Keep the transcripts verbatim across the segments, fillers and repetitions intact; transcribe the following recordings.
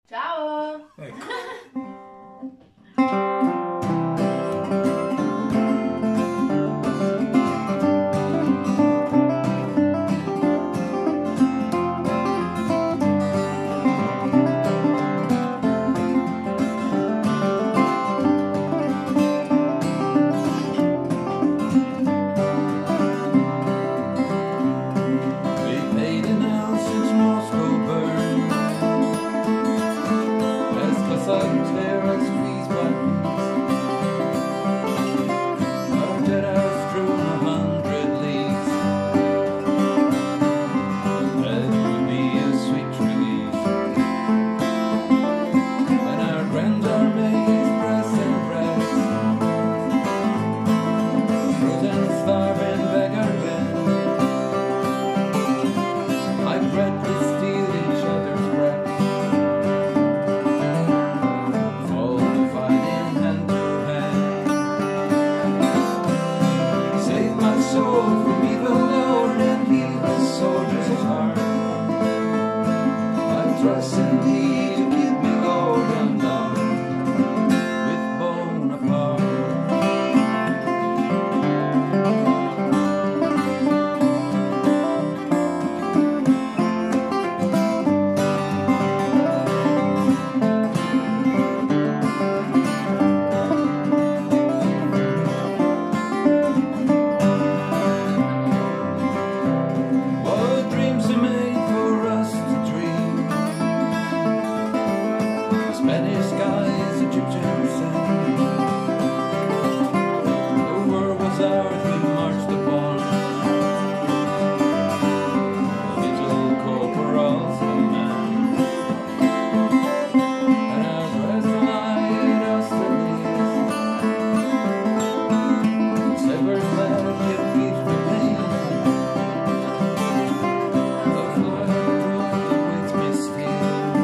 Ciao! Ecco. Trust indeed to keep me Lord undone with Bonaparte. What dreams are made for us to dream? Spanish skies, Egyptian sand. The world was ours, we marched upon little corporal's command. And our breath light us the leaves. Severed flag, yet keeps remain. The flag rolled with mystique.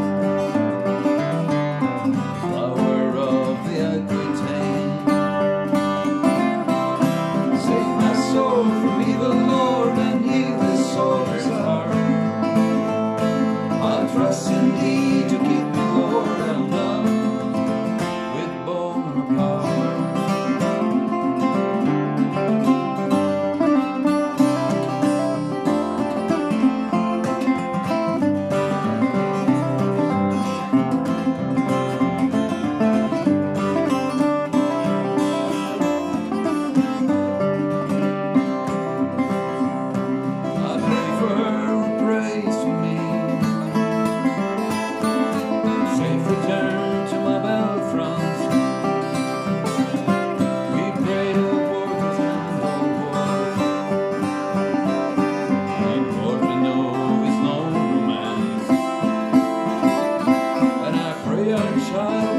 From evil, Lord, and heal this soldier's heart. I'll trust in thee to keep me, Lord, undone with Bonaparte. Child